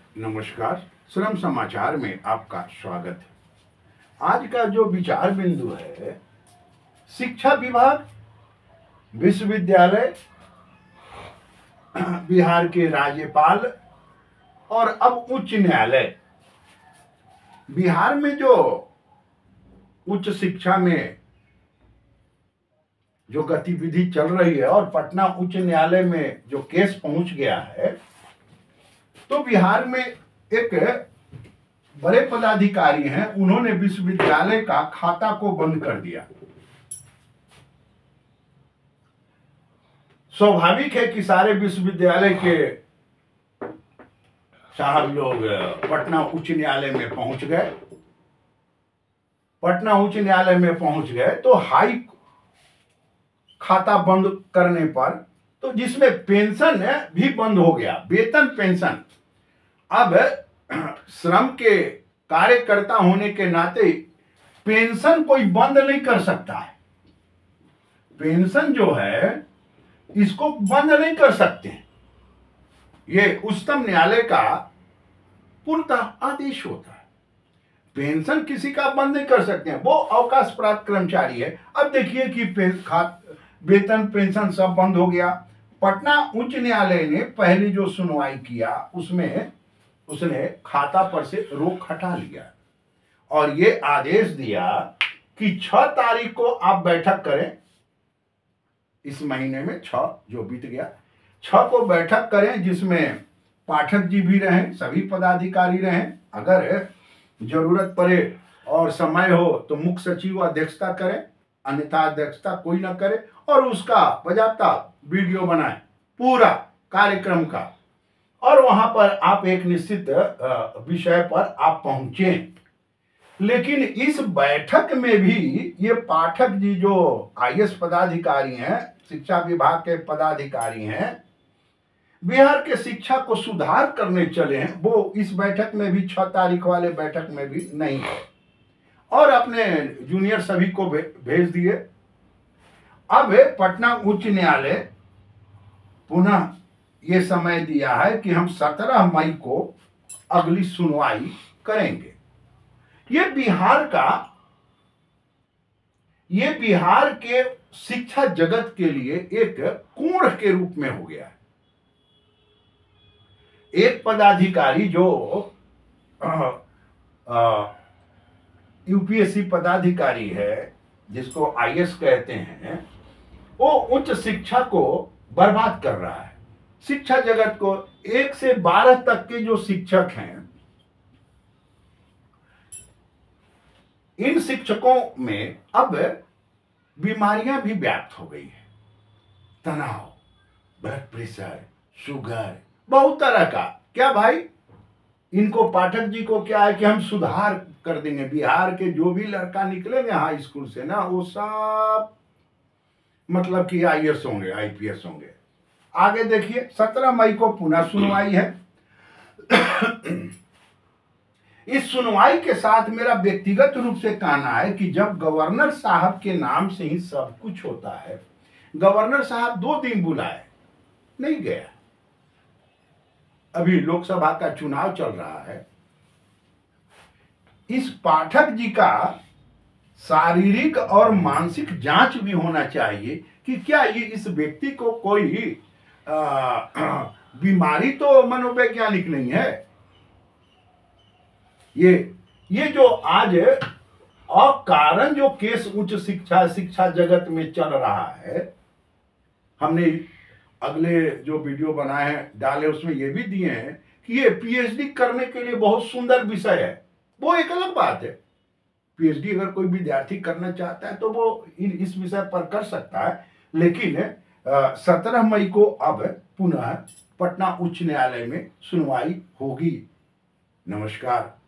नमस्कार। श्रम समाचार में आपका स्वागत है। आज का जो विचार बिंदु है, शिक्षा विभाग, विश्वविद्यालय, बिहार के राज्यपाल और अब उच्च न्यायालय। बिहार में जो उच्च शिक्षा में जो गतिविधि चल रही है और पटना उच्च न्यायालय में जो केस पहुंच गया है, तो बिहार में एक बड़े पदाधिकारी हैं, उन्होंने विश्वविद्यालय का खाता को बंद कर दिया। स्वाभाविक है कि सारे विश्वविद्यालय के साहब लोग पटना उच्च न्यायालय में पहुंच गए। पटना उच्च न्यायालय में पहुंच गए तो हाई खाता बंद करने पर, तो जिसमें पेंशन भी बंद हो गया, वेतन पेंशन। अब श्रम के कार्यकर्ता होने के नाते पेंशन कोई बंद नहीं कर सकता है। पेंशन जो है इसको बंद नहीं कर सकते। ये उच्चतम न्यायालय का पूर्णतः आदेश होता है। पेंशन किसी का बंद नहीं कर सकते हैं, वो अवकाश प्राप्त कर्मचारी है। अब देखिए कि वेतन पेंशन सब बंद हो गया। पटना उच्च न्यायालय ने पहली जो सुनवाई किया उसमें उसने खाता पर से रोक हटा लिया और ये आदेश दिया कि 6 तारीख को आप बैठक करें। इस महीने में 6 जो बीत गया, 6 को बैठक करें, जिसमें पाठक जी भी रहें, सभी पदाधिकारी रहें। अगर जरूरत पड़े और समय हो तो मुख्य सचिव अध्यक्षता करें, अन्यथा अध्यक्षता कोई ना करे, और उसका बजाता वीडियो बनाए पूरा कार्यक्रम का, और वहां पर आप एक निश्चित विषय पर आप पहुंचे। लेकिन इस बैठक में भी ये पाठक जी जो आईएएस पदाधिकारी हैं, शिक्षा विभाग के पदाधिकारी हैं, बिहार के शिक्षा को सुधार करने चले हैं, वो इस बैठक में भी 6 तारीख वाले बैठक में भी नहीं है और अपने जूनियर सभी को भेज दिए। अब पटना उच्च न्यायालय पुनः ये समय दिया है कि हम 17 मई को अगली सुनवाई करेंगे। ये बिहार के शिक्षा जगत के लिए एक कोण के रूप में हो गया है। एक पदाधिकारी जो यूपीएससी पदाधिकारी है, जिसको आईएएस कहते हैं, वो उच्च शिक्षा को बर्बाद कर रहा है। शिक्षा जगत को 1 से 12 तक के जो शिक्षक हैं, इन शिक्षकों में अब बीमारियां भी व्याप्त हो गई है। तनाव, ब्लड प्रेशर, शुगर, बहुत तरह का। क्या भाई, इनको पाठक जी को क्या है कि हम सुधार कर देंगे। बिहार के जो भी लड़का निकलेंगे हाई स्कूल से ना, वो सब मतलब कि आईएएस होंगे, आईपीएस होंगे। आगे देखिए, 17 मई को पुनः सुनवाई है। इस सुनवाई के साथ मेरा व्यक्तिगत रूप से कहना है कि जब गवर्नर साहब के नाम से ही सब कुछ होता है, गवर्नर साहब 2 दिन बुलाए, नहीं गया। अभी लोकसभा का चुनाव चल रहा है। इस पाठक जी का शारीरिक और मानसिक जांच भी होना चाहिए कि क्या ये इस व्यक्ति को कोई बीमारी तो मनोवैज्ञानिक नहीं है। ये जो आज अकारण जो केस उच्च शिक्षा जगत में चल रहा है, हमने अगले जो वीडियो बनाए हैं डाले, उसमें ये भी दिए हैं कि ये पीएचडी करने के लिए बहुत सुंदर विषय है। वो एक अलग बात है। पीएचडी अगर कोई विद्यार्थी करना चाहता है तो वो इस विषय पर कर सकता है। लेकिन 17 मई को अब पुनः पटना उच्च न्यायालय में सुनवाई होगी। नमस्कार।